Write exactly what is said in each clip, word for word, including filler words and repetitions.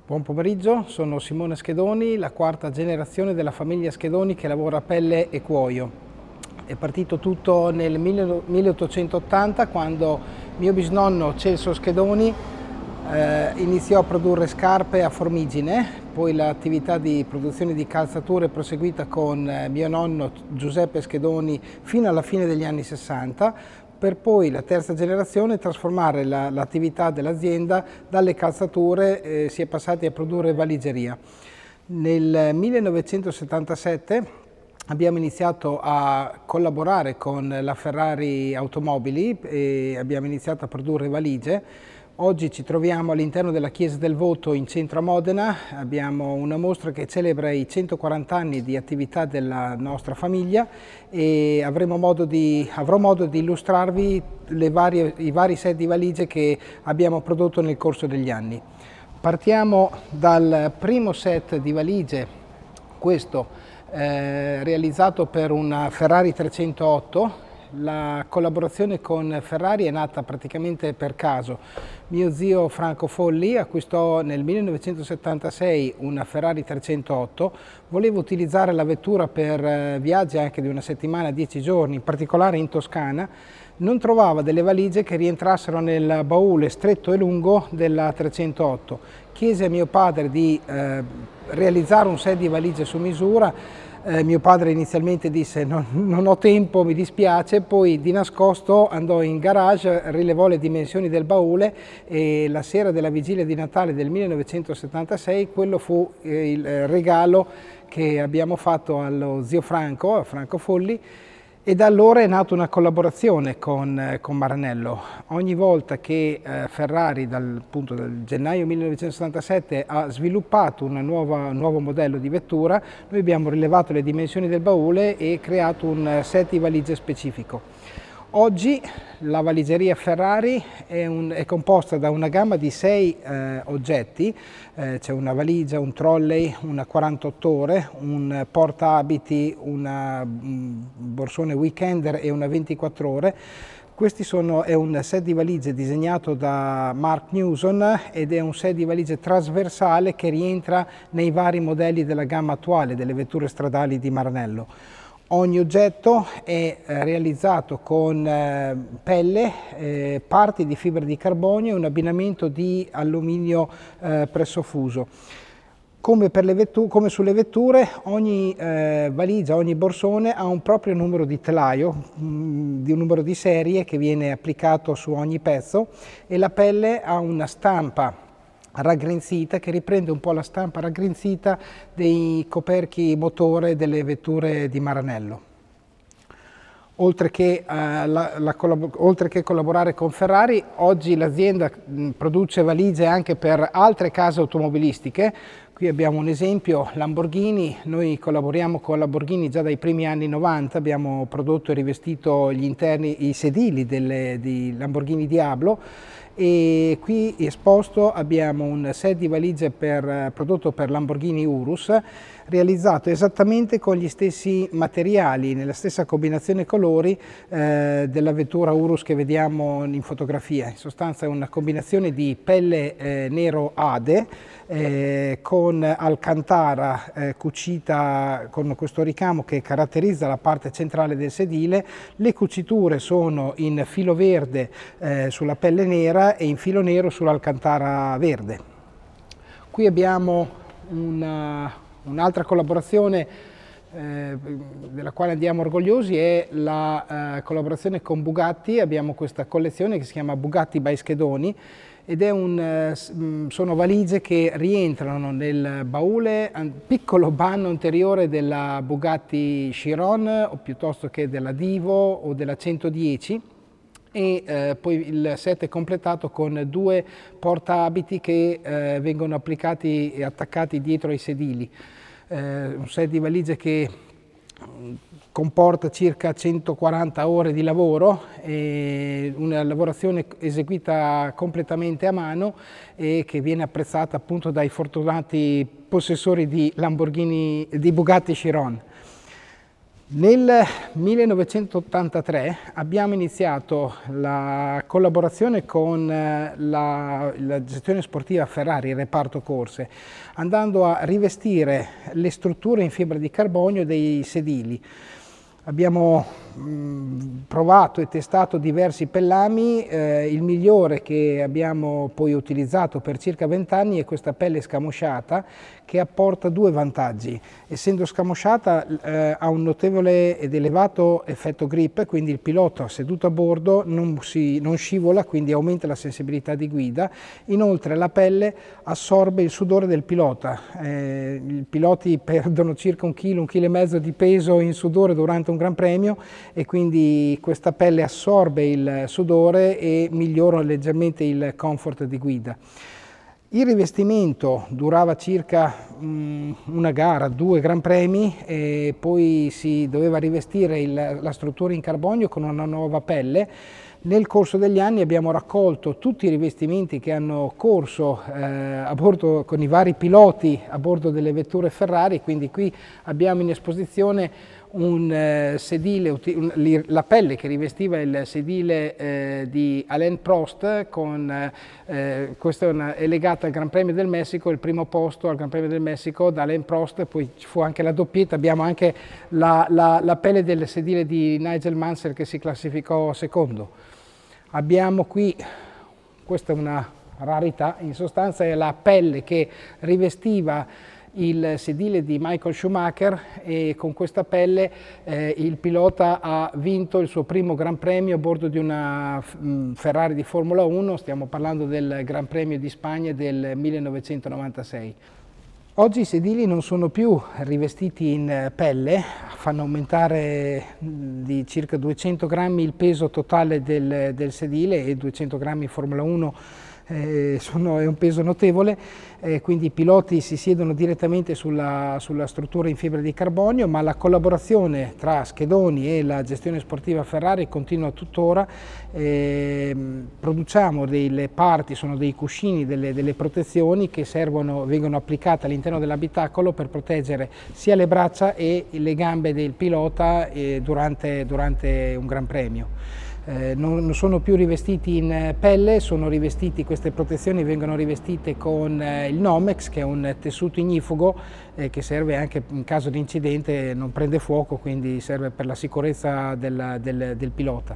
Buon pomeriggio, sono Simone Schedoni, la quarta generazione della famiglia Schedoni che lavora a pelle e cuoio. È partito tutto nel milleottocentottanta quando mio bisnonno Celso Schedoni eh, iniziò a produrre scarpe a Formigine, poi l'attività di produzione di calzature è proseguita con eh, mio nonno Giuseppe Schedoni fino alla fine degli anni sessanta, per poi la terza generazione trasformare l'attività la, dell'azienda dalle calzature, eh, si è passati a produrre valigeria. Nel millenovecentosettantasette abbiamo iniziato a collaborare con la Ferrari Automobili e abbiamo iniziato a produrre valigie. Oggi ci troviamo all'interno della Chiesa del Voto in centro a Modena, abbiamo una mostra che celebra i centoquaranta anni di attività della nostra famiglia e avremo modo di, avrò modo di illustrarvi le varie, i vari set di valigie che abbiamo prodotto nel corso degli anni. Partiamo dal primo set di valigie, questo eh, realizzato per una Ferrari trecentootto. La collaborazione con Ferrari è nata praticamente per caso. Mio zio Franco Folli acquistò nel millenovecentosettantasei una Ferrari trecentootto, voleva utilizzare la vettura per viaggi anche di una settimana, dieci giorni, in particolare in Toscana, non trovava delle valigie che rientrassero nel baule stretto e lungo della trecentootto. Chiese a mio padre di eh, realizzare un set di valigie su misura. Eh, mio padre inizialmente disse non, non ho tempo, mi dispiace, poi di nascosto andò in garage, rilevò le dimensioni del baule e la sera della vigilia di Natale del millenovecentosettantasei quello fu eh, il regalo che abbiamo fatto allo zio Franco, a Franco Folli, e da allora è nata una collaborazione con, con Maranello. Ogni volta che eh, Ferrari dal, appunto, dal gennaio millenovecentosettantasette ha sviluppato una nuova, un nuovo modello di vettura, noi abbiamo rilevato le dimensioni del baule e creato un set di valigie specifico. Oggi la valigeria Ferrari è, un, è composta da una gamma di sei eh, oggetti, eh, c'è una valigia, un trolley, una quarantotto ore, un portaabiti, una, un borsone weekender e una ventiquattro ore. Questi sono, è un set di valigie disegnato da Mark Newson ed è un set di valigie trasversale che rientra nei vari modelli della gamma attuale delle vetture stradali di Maranello. Ogni oggetto è realizzato con eh, pelle, eh, parti di fibra di carbonio e un abbinamento di alluminio eh, pressofuso. Come, per le vetture, come sulle vetture, ogni eh, valigia, ogni borsone ha un proprio numero di telaio, mh, di un numero di serie che viene applicato su ogni pezzo e la pelle ha una stampa raggrinzita che riprende un po' la stampa raggrinzita dei coperchi motore delle vetture di Maranello. Oltre che, uh, la, la oltre che collaborare con Ferrari, oggi l'azienda produce valigie anche per altre case automobilistiche. Qui abbiamo un esempio, Lamborghini, noi collaboriamo con Lamborghini già dai primi anni novanta, abbiamo prodotto e rivestito gli interni, i sedili delle, di Lamborghini Diablo, e qui esposto abbiamo un set di valigie per, prodotto per Lamborghini Urus, realizzato esattamente con gli stessi materiali, nella stessa combinazione colori eh, della vettura Urus che vediamo in fotografia. In sostanza è una combinazione di pelle eh, nero Ade eh, con alcantara eh, cucita con questo ricamo che caratterizza la parte centrale del sedile. Le cuciture sono in filo verde eh, sulla pelle nera e in filo nero sull'alcantara verde. Qui abbiamo una Un'altra collaborazione eh, della quale andiamo orgogliosi è la eh, collaborazione con Bugatti. Abbiamo questa collezione che si chiama Bugatti by Schedoni ed è un, eh, sono valigie che rientrano nel baule, piccolo banno anteriore della Bugatti Chiron o piuttosto che della Divo o della centodieci. E eh, poi il set è completato con due portaabiti che eh, vengono applicati e attaccati dietro ai sedili. Eh, un set di valigie che comporta circa centoquaranta ore di lavoro, e una lavorazione eseguita completamente a mano e che viene apprezzata appunto dai fortunati possessori di Lamborghini, di Bugatti Chiron. Nel millenovecentottantatré abbiamo iniziato la collaborazione con la, la gestione sportiva Ferrari, il reparto corse, andando a rivestire le strutture in fibra di carbonio dei sedili. Abbiamo mh, provato e testato diversi pellami, eh, il migliore che abbiamo poi utilizzato per circa venti anni è questa pelle scamosciata, che apporta due vantaggi. Essendo scamosciata eh, ha un notevole ed elevato effetto grip, quindi il pilota seduto a bordo non, si, non scivola, quindi aumenta la sensibilità di guida. Inoltre la pelle assorbe il sudore del pilota. Eh, I piloti perdono circa un chilo, un chilo e mezzo di peso in sudore durante un Gran Premio e quindi questa pelle assorbe il sudore e migliora leggermente il comfort di guida. Il rivestimento durava circa um, una gara, due Gran Premi e poi si doveva rivestire il, la struttura in carbonio con una nuova pelle. Nel corso degli anni abbiamo raccolto tutti i rivestimenti che hanno corso eh, a bordo con i vari piloti a bordo delle vetture Ferrari, quindi qui abbiamo in esposizione un eh, sedile, un, la pelle che rivestiva il sedile eh, di Alain Prost, con, eh, questa è, una, è legata al Gran Premio del Messico, il primo posto al Gran Premio del Messico da Alain Prost, poi ci fu anche la doppietta, abbiamo anche la, la, la pelle del sedile di Nigel Mansell che si classificò secondo. Abbiamo qui, questa è una rarità, in sostanza è la pelle che rivestiva il sedile di Michael Schumacher e con questa pelle eh, il pilota ha vinto il suo primo Gran Premio a bordo di una mh, Ferrari di Formula uno, stiamo parlando del Gran Premio di Spagna del millenovecentonovantasei. Oggi i sedili non sono più rivestiti in pelle, fanno aumentare di circa duecento grammi il peso totale del, del sedile e duecento grammi in Formula uno eh, sono, è un peso notevole, eh, quindi i piloti si siedono direttamente sulla, sulla struttura in fibra di carbonio, ma la collaborazione tra Schedoni e la gestione sportiva Ferrari continua tuttora. Eh, produciamo delle parti, sono dei cuscini, delle, delle protezioni che servono, vengono applicate all'interno dell'abitacolo per proteggere sia le braccia e le gambe del pilota eh, durante, durante un Gran Premio. Eh, non, non sono più rivestiti in pelle, sono rivestiti, queste protezioni vengono rivestite con eh, il Nomex, che è un tessuto ignifugo eh, che serve anche in caso di incidente, non prende fuoco, quindi serve per la sicurezza del, del, del pilota.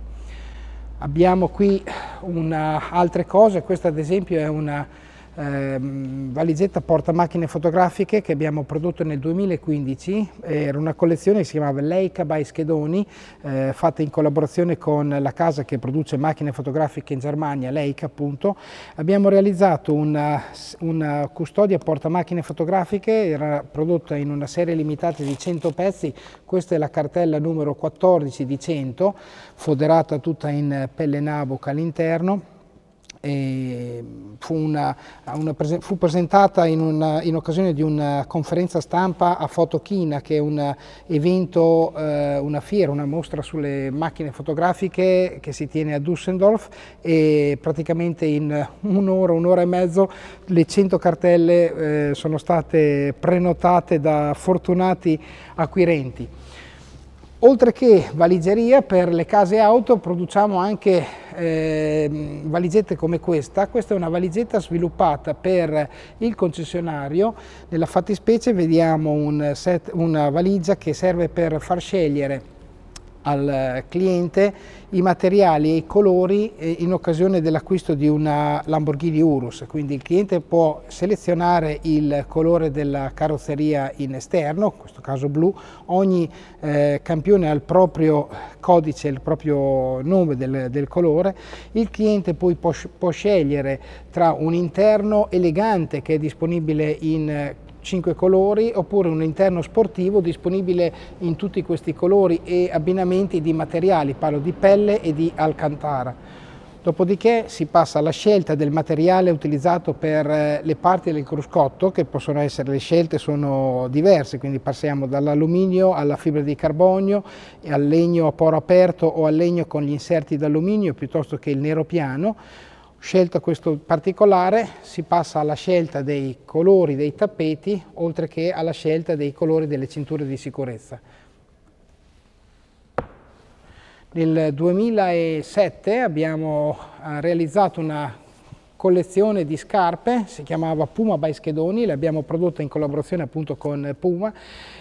Abbiamo qui una, altre cose, questa ad esempio è una Eh, valigetta porta macchine fotografiche che abbiamo prodotto nel duemilaquindici, era una collezione che si chiamava Leica by Schedoni, eh, fatta in collaborazione con la casa che produce macchine fotografiche in Germania, Leica appunto. Abbiamo realizzato una, una custodia porta macchine fotografiche, era prodotta in una serie limitata di cento pezzi, questa è la cartella numero quattordici di cento, foderata tutta in pelle Nabuc all'interno. E fu, una, una, fu presentata in, una, in occasione di una conferenza stampa a Fotochina, che è un evento, eh, una fiera, una mostra sulle macchine fotografiche che si tiene a Düsseldorf, e praticamente in un'ora, un'ora e mezzo le cento cartelle eh, sono state prenotate da fortunati acquirenti. Oltre che valigeria per le case auto produciamo anche eh, valigette come questa. Questa è una valigetta sviluppata per il concessionario, nella fattispecie vediamo un set, una valigia che serve per far scegliere al cliente i materiali e i colori in occasione dell'acquisto di una Lamborghini Urus, quindi il cliente può selezionare il colore della carrozzeria in esterno, in questo caso blu, ogni eh, campione ha il proprio codice, il proprio nome del, del colore, il cliente poi può, può scegliere tra un interno elegante che è disponibile in cinque colori oppure un interno sportivo disponibile in tutti questi colori e abbinamenti di materiali, parlo di pelle e di alcantara. Dopodiché si passa alla scelta del materiale utilizzato per le parti del cruscotto, che possono essere, le scelte sono diverse, quindi passiamo dall'alluminio alla fibra di carbonio, al legno a poro aperto o al legno con gli inserti d'alluminio piuttosto che il nero piano. Scelto questo particolare, si passa alla scelta dei colori dei tappeti, oltre che alla scelta dei colori delle cinture di sicurezza. Nel duemilasette abbiamo realizzato una collezione di scarpe, si chiamava Puma by Schedoni, le abbiamo prodotte in collaborazione appunto con Puma,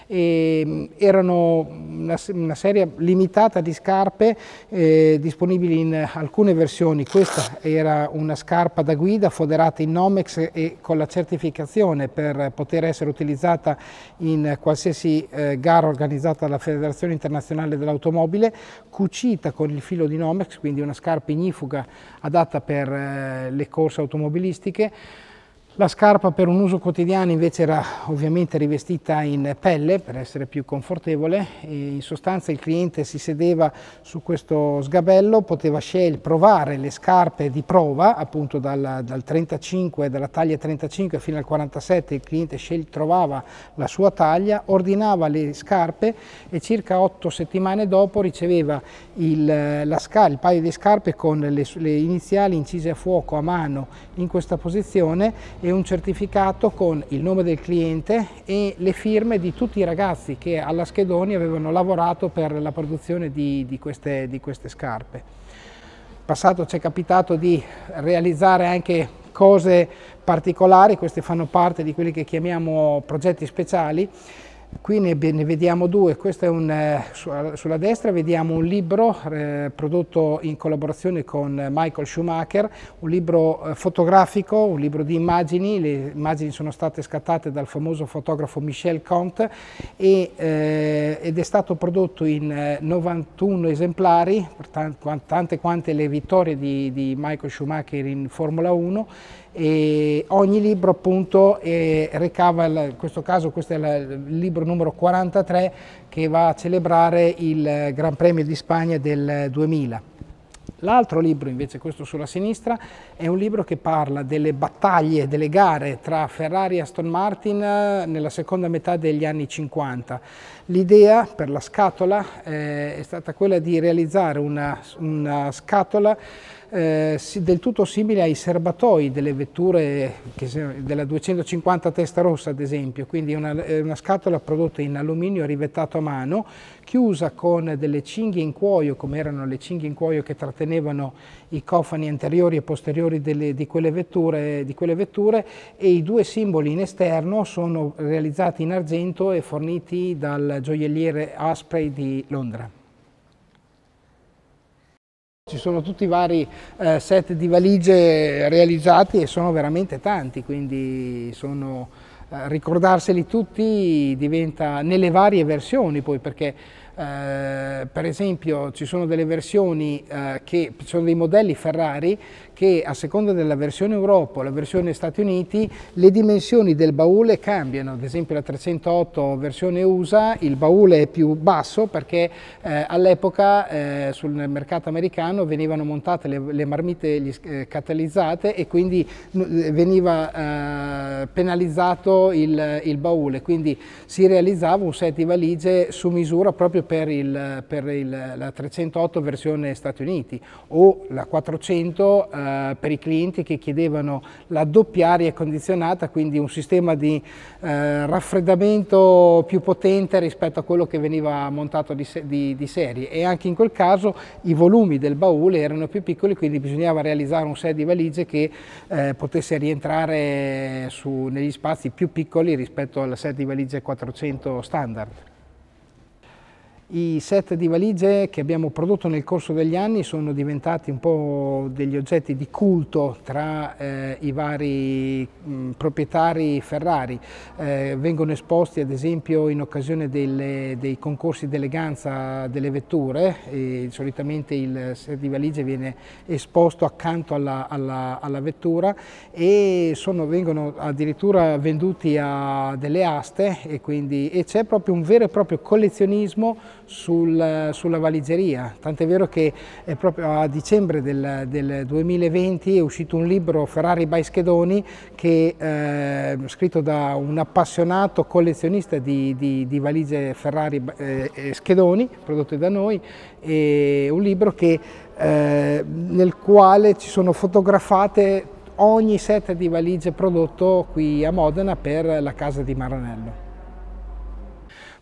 e erano una, una serie limitata di scarpe eh, disponibili in alcune versioni. Questa era una scarpa da guida foderata in Nomex e con la certificazione per poter essere utilizzata in qualsiasi eh, gara organizzata dalla Federazione Internazionale dell'Automobile, cucita con il filo di Nomex, quindi una scarpa ignifuga adatta per eh, le corse automobilistiche. La scarpa per un uso quotidiano invece era ovviamente rivestita in pelle per essere più confortevole, e in sostanza il cliente si sedeva su questo sgabello, poteva scegliere, provare le scarpe di prova, appunto dal, dal trentacinque, dalla taglia trentacinque fino al quarantasette, il cliente sceglie, trovava la sua taglia, ordinava le scarpe e circa otto settimane dopo riceveva il, la sca, il paio di scarpe con le, le iniziali incise a fuoco a mano in questa posizione e un certificato con il nome del cliente e le firme di tutti i ragazzi che alla Schedoni avevano lavorato per la produzione di, di, queste, di queste scarpe. In passato ci è capitato di realizzare anche cose particolari, queste fanno parte di quelli che chiamiamo progetti speciali. Qui ne, ne vediamo due. Questo è un, eh, su, sulla destra vediamo un libro eh, prodotto in collaborazione con Michael Schumacher, un libro eh, fotografico, un libro di immagini. Le immagini sono state scattate dal famoso fotografo Michel Comte e, eh, ed è stato prodotto in eh, novantuno esemplari, per tante quante le vittorie di, di Michael Schumacher in Formula uno. E ogni libro appunto eh, recava, in questo caso questo è il libro numero quarantatré che va a celebrare il Gran Premio di Spagna del duemila. L'altro libro invece, questo sulla sinistra, è un libro che parla delle battaglie, delle gare tra Ferrari e Aston Martin nella seconda metà degli anni cinquanta. L'idea per la scatola eh, è stata quella di realizzare una, una scatola Eh, del tutto simile ai serbatoi delle vetture che, della duecentocinquanta Testarossa ad esempio, quindi una, una scatola prodotta in alluminio rivettato a mano, chiusa con delle cinghie in cuoio, come erano le cinghie in cuoio che trattenevano i cofani anteriori e posteriori delle, di, quelle vetture, di quelle vetture, e i due simboli in esterno sono realizzati in argento e forniti dal gioielliere Asprey di Londra. Ci sono tutti i vari eh, set di valigie realizzati e sono veramente tanti, quindi sono, eh, ricordarseli tutti diventa nelle varie versioni poi, perché eh, per esempio ci sono delle versioni eh, che sono dei modelli Ferrari che a seconda della versione Europa o la versione Stati Uniti le dimensioni del baule cambiano. Ad esempio la trecentootto versione U S A il baule è più basso perché eh, all'epoca eh, sul mercato americano venivano montate le, le marmite gli, eh, catalizzate e quindi veniva eh, penalizzato il, il baule, quindi si realizzava un set di valigie su misura proprio per, il, per il, la trecentootto versione Stati Uniti o la quattrocento eh, per i clienti che chiedevano la doppia aria condizionata, quindi un sistema di eh, raffreddamento più potente rispetto a quello che veniva montato di, di, di serie, e anche in quel caso i volumi del baule erano più piccoli, quindi bisognava realizzare un set di valigie che eh, potesse rientrare su, negli spazi più piccoli rispetto al set di valigie quattrocento standard. I set di valigie che abbiamo prodotto nel corso degli anni sono diventati un po' degli oggetti di culto tra eh, i vari mh, proprietari Ferrari. Eh, vengono esposti ad esempio in occasione delle, dei concorsi d'eleganza delle vetture, e solitamente il set di valigie viene esposto accanto alla, alla, alla vettura, e sono, vengono addirittura venduti a delle aste, e quindi e c'è proprio un vero e proprio collezionismo Sul, sulla valigeria, tant'è vero che è proprio a dicembre del, del duemilaventi è uscito un libro Ferrari by Schedoni che è eh, scritto da un appassionato collezionista di, di, di valigie Ferrari eh, Schedoni prodotte da noi, e un libro che, eh, nel quale ci sono fotografate ogni set di valigie prodotto qui a Modena per la casa di Maranello.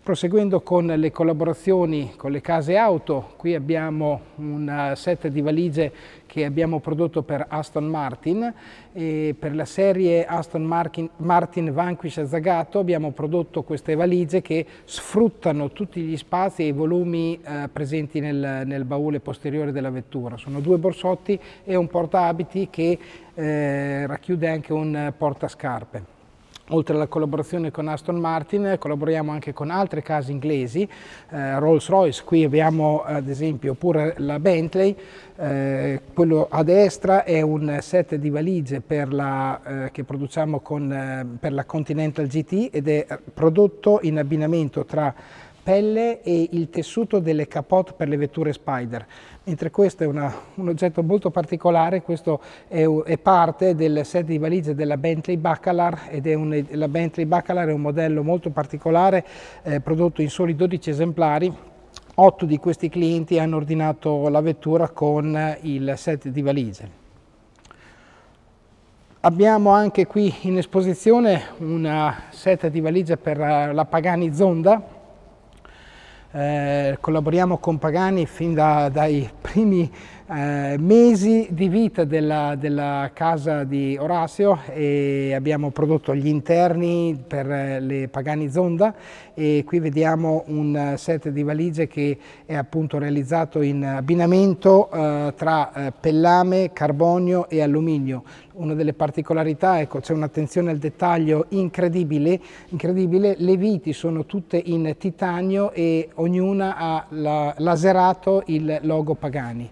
Proseguendo con le collaborazioni con le case auto, qui abbiamo un set di valigie che abbiamo prodotto per Aston Martin e per la serie Aston Martin, Martin Vanquish Zagato abbiamo prodotto queste valigie che sfruttano tutti gli spazi e i volumi eh, presenti nel, nel baule posteriore della vettura. Sono due borsotti e un portaabiti che eh, racchiude anche un portascarpe. Oltre alla collaborazione con Aston Martin, collaboriamo anche con altre case inglesi, eh, Rolls-Royce, qui abbiamo ad esempio pure la Bentley, eh, quello a destra è un set di valigie per la, eh, che produciamo con, eh, per la Continental G T ed è prodotto in abbinamento tra pelle e il tessuto delle capote per le vetture Spider, mentre questo è una, un oggetto molto particolare. Questo è, è parte del set di valigie della Bentley Bacalar ed è un, la Bentley Bacalar è un modello molto particolare eh, prodotto in soli dodici esemplari. otto di questi clienti hanno ordinato la vettura con il set di valigie. Abbiamo anche qui in esposizione un set di valigie per la Pagani Zonda. Eh, collaboriamo con Pagani fin da, dai primi eh, mesi di vita della, della casa di Orazio e abbiamo prodotto gli interni per le Pagani Zonda e qui vediamo un set di valigie che è appunto realizzato in abbinamento eh, tra eh, pellame, carbonio e alluminio. Una delle particolarità, ecco, c'è un'attenzione al dettaglio incredibile, incredibile, le viti sono tutte in titanio e ognuna ha la, laserato il logo Pagani.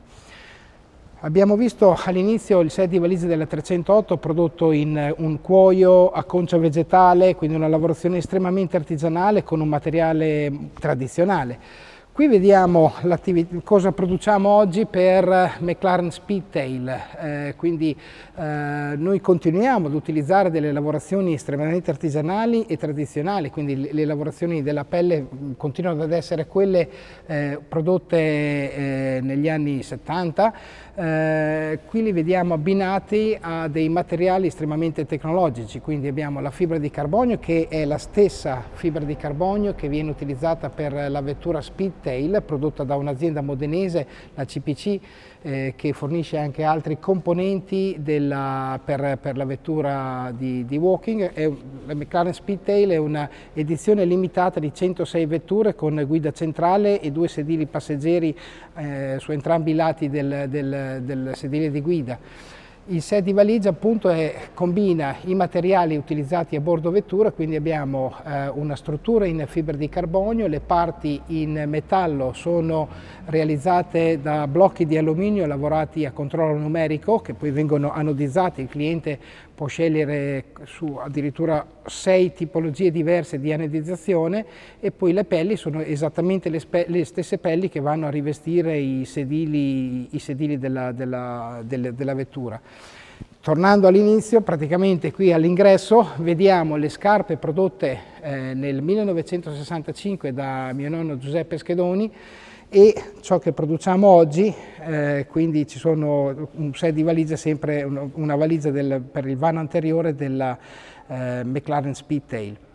Abbiamo visto all'inizio il set di valigie della trecentotto prodotto in un cuoio a concia vegetale, quindi una lavorazione estremamente artigianale con un materiale tradizionale. Qui vediamo cosa produciamo oggi per McLaren Speedtail, eh, quindi eh, noi continuiamo ad utilizzare delle lavorazioni estremamente artigianali e tradizionali, quindi le, le lavorazioni della pelle continuano ad essere quelle eh, prodotte eh, negli anni settanta. Eh, qui li vediamo abbinati a dei materiali estremamente tecnologici, quindi abbiamo la fibra di carbonio che è la stessa fibra di carbonio che viene utilizzata per la vettura Speedtail prodotta da un'azienda modenese, la C P C, eh, che fornisce anche altri componenti della, per, per la vettura di, di walking. È, la McLaren Speedtail è una edizione limitata di centosei vetture con guida centrale e due sedili passeggeri eh, su entrambi i lati del, del del sedile di guida. Il set di valigia appunto è, combina i materiali utilizzati a bordo vettura, quindi abbiamo eh, una struttura in fibra di carbonio, le parti in metallo sono realizzate da blocchi di alluminio lavorati a controllo numerico che poi vengono anodizzati. Il cliente può scegliere su addirittura sei tipologie diverse di anodizzazione e poi le pelli sono esattamente le, le stesse pelli che vanno a rivestire i sedili, i sedili della, della, della, della vettura. Tornando all'inizio, praticamente qui all'ingresso vediamo le scarpe prodotte eh, nel millenovecentosessantacinque da mio nonno Giuseppe Schedoni e ciò che produciamo oggi, eh, quindi ci sono un set di valigie, sempre una, una valigia del, per il vano anteriore della eh, McLaren Speedtail.